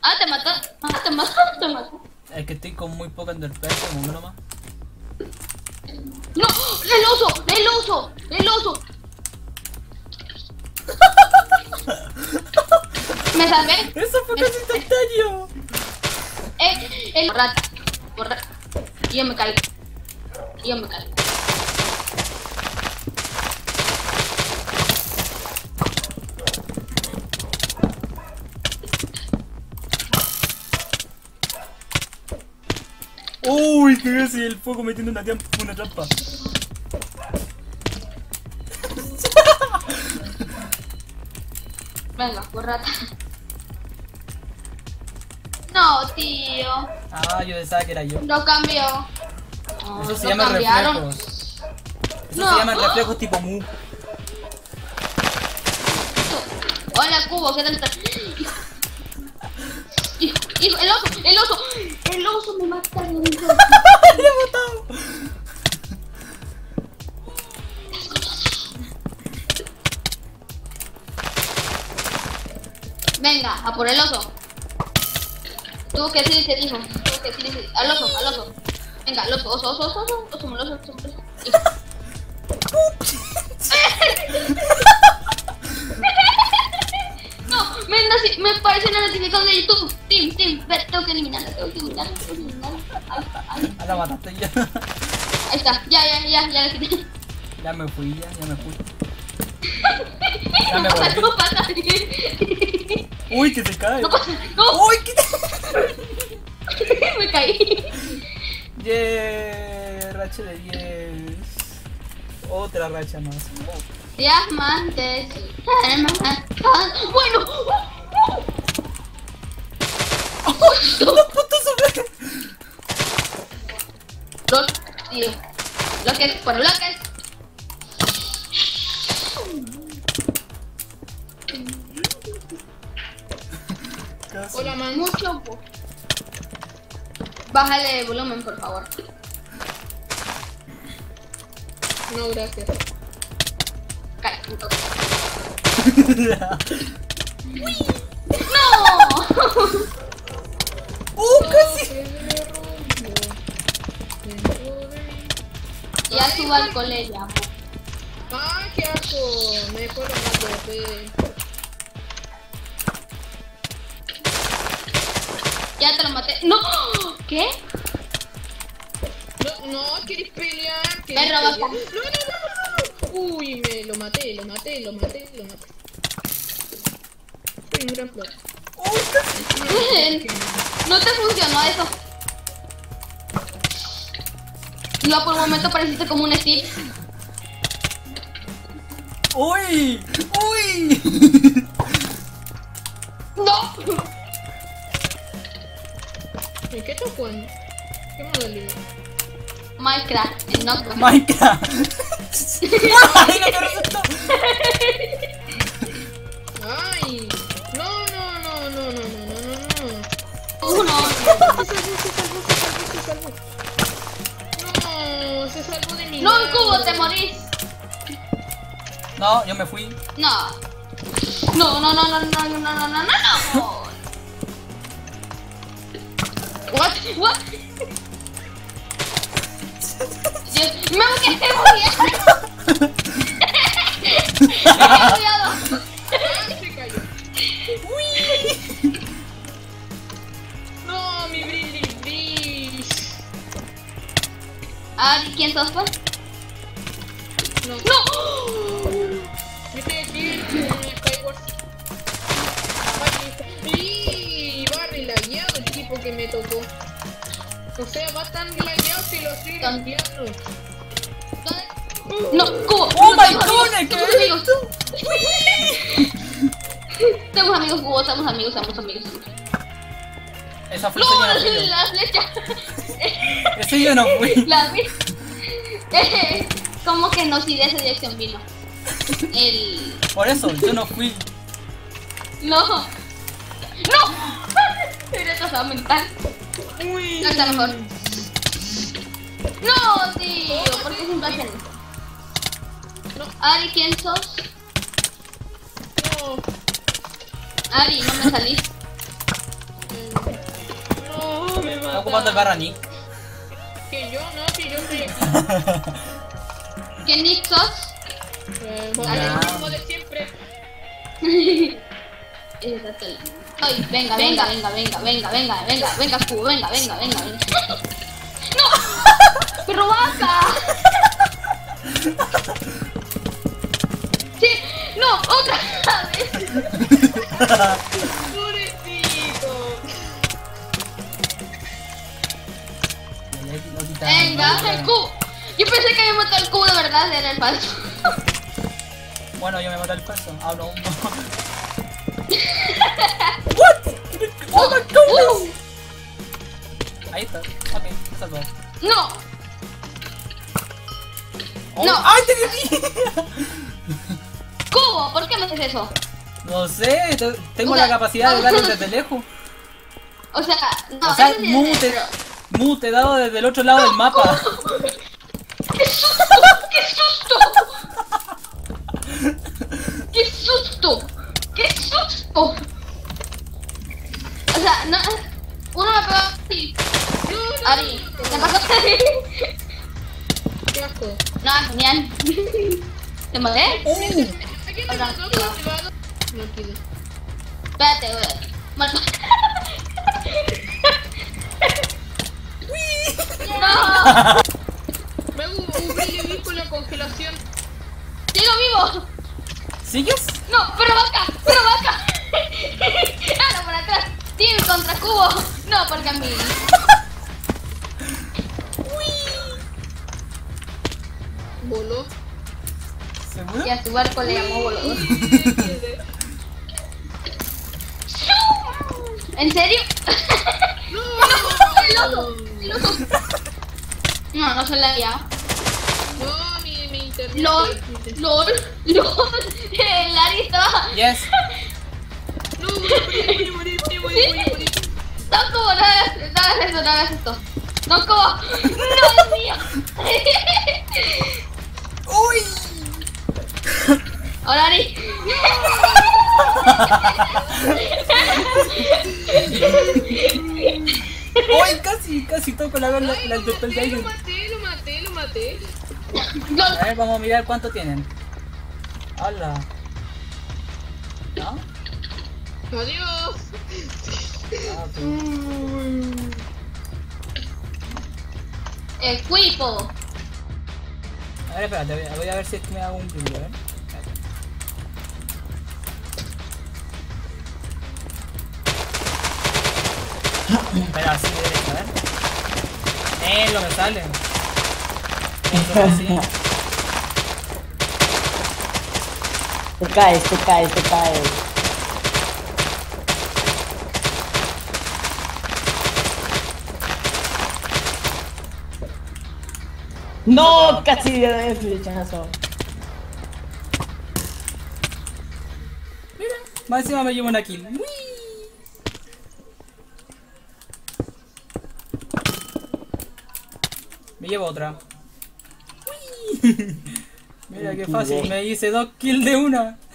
Ah, te mató. Ah, te mató, te mató. Es que estoy con muy poco enderpearse, como uno más. ¡No! ¡El oso! ¡El oso! ¡El oso! ¿Me salvé? ¡Eso fue casi instantáneo! El rata. Y yo me caigo. Y yo me caigo. Uy, que casi el fuego metiendo una trampa. Venga, por rata. No, tío. Ah, yo pensaba que era yo. Lo cambió. No, Eso se lo llama cambiaron. reflejos. Eso No. se llama reflejos tipo mu. Hola, Cubo, ¿qué tal estás? Hijo, el oso, el oso. El oso me mata. ¡Le he botado! Venga, a por el oso. Tuvo que decir, se dijo. Tuvo que decir, al oso, al oso. Venga, al oso, oso. No, me parece una notificación de YouTube. Team, tengo que eliminarlo. Ah, la mataste ya. Ahí está, ya la quité. Ya me fui, ya me fui. No pasa. Uy, que se cae. No pasa, no. Uy, que Me caí. Yeah, racha de 10. Otra racha más. Diamantes. Bueno. ¡Dos puntos sobre! Dos, tío. Bloques por bloques. Casi. Hola, man. Mucho. Bájale el volumen, por favor. No, gracias. Cállate, puto. ¡No! Casi. Ya subo al cole ya. ¡Ah, qué asco! Me fue lo más de Ya te lo maté. ¡No! ¿Qué? No, quieres pelear. Me robaste. No. Uy, lo maté. Soy un gran flor. No te funcionó eso. No, por un momento pareciste como un Steve. ¡Uy! ¡No! ¿Y qué estás jugando? ¿Qué modalidad? Minecraft, en Notebook. Minecraft. ¡Ay, no te resultó! ¡Ay! No. Uno. No, se salvó de mí. No, Cubo, te morís. No, yo me fui. No. No. What? Dios, me quedé muriendo. Cuidado. Se cayó. No, mi brillis. Ari, ¿quién sos, pues? No. ¡No! Yo estoy aquí en Skyward. Y va relagueado el tipo que me tocó. O sea, va tan relagueado que lo estoy cambiando. No, Cubo. ¡Oh, no, my God! ¿Qué somos es amigos. esto? Somos amigos, Cubo, somos amigos. Esa fue ¡No! yo. La flecha. Ese yo no fui. La vi. ¿Cómo que no? Si de esa dirección vino. Por eso, yo no fui. No. ¡No! Estoy retrasado mental. Uy. No está mejor. No, tío. ¿Por qué siempre hacen eso? No. Ari, ¿quién sos? No. Ari, no me salís. No, me Está mata. ocupando el barra Nick. Que yo no, que yo estoy aquí. ¿Quién Nick sos? Vale, lo mismo de siempre. Ay, venga, venga, venga, venga, venga, venga, venga, venga, escudo, venga, venga, venga, venga. ¡No! ¡Perro vaca! Sí, no, otra vez. Pobrecito. Venga, el cubo. Yo pensé que había matado el cubo de verdad, era el falso. Bueno, yo me maté el paso. Ah, no. ¡Oh, my God! Ahí está. Ok, está todo. ¡No! Oh, No. ¡Ay, te vi! ¡Cubo! ¿Por qué me haces eso? No sé, tengo O sea, la capacidad de darle desde lejos. O sea, no, O sea, eso sí es cierto. te he dado desde el otro lado del mapa. ¡Qué susto! ¡Qué susto! ¡Qué susto! ¡Qué susto! O sea, no... Uno me pegó así. Ari, ¿te pasó? Qué asco. No, genial. ¿Te maté? ¿A quién te mató? No quiero. Espérate, güey. ¡No! Me hago un baby con la congelación. ¡Sigo vivo! ¿Sigues? ¡No! ¡Pero vaca! ¡Pero vaca! ¡Ah, no, por atrás! ¡Team contra cubo! No, porque a mí... Voló. ¿Seguro? Y a su barco le llamó volador. ¿En serio? ¡El oso! ¡El oso! No, no se la había. No, mi internet. ¡Lol! ¡Lol! ¡Lol! El Ari estaba... Yes. No, morí. No, como, no hagas esto. No, como... ¡No, Dios mío! ¡Uy! Ahora, Ari. ¡Uy! Casi toco la Ay, del Doppelganger. lo maté. A ver, vamos a mirar cuánto tienen. ¡Hala! ¿No? Adiós. Ah, ok. Equipo. A ver, espérate, voy a ver si es que me hago un brillo, a ver. Espera, así derecho, a ver. Lo me sale. Eso así. Te caes. No, casi de flechazo. Mira, más encima me llevo una kill. ¡Uy! Me llevo otra. ¡Uy! Mira qué fácil, me hice 2 kills de una.